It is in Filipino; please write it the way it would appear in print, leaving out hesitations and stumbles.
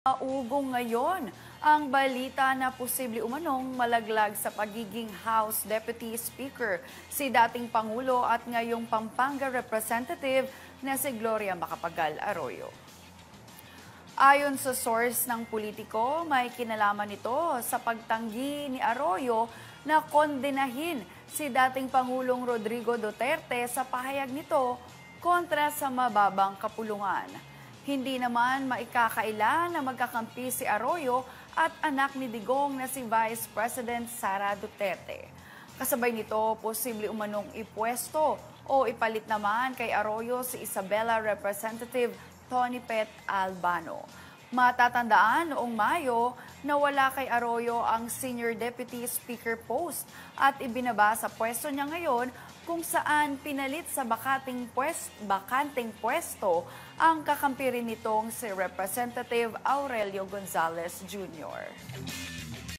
Ugong ngayon ang balita na posible umanong malaglag sa pagiging House Deputy Speaker si dating Pangulo at ngayong Pampanga Representative na si Gloria Macapagal Arroyo. Ayon sa source ng politiko, may kinalaman ito sa pagtanggi ni Arroyo na kondenahin si dating Pangulong Rodrigo Duterte sa pahayag nito kontra sa mababang kapulungan. Hindi naman maikakaila na magkakampi si Arroyo at anak ni Digong na si Vice President Sara Duterte. Kasabay nito, posible umanong ipwesto o ipalit naman kay Arroyo si Isabela Representative Tony Pet Albano. Matatandaan noong Mayo na wala kay Arroyo ang Senior Deputy Speaker post at ibinaba sa pwesto niya ngayon kung saan pinalit sa bakanteng pwesto ang kakampi rin nitong si Representative Aurelio Gonzales Jr.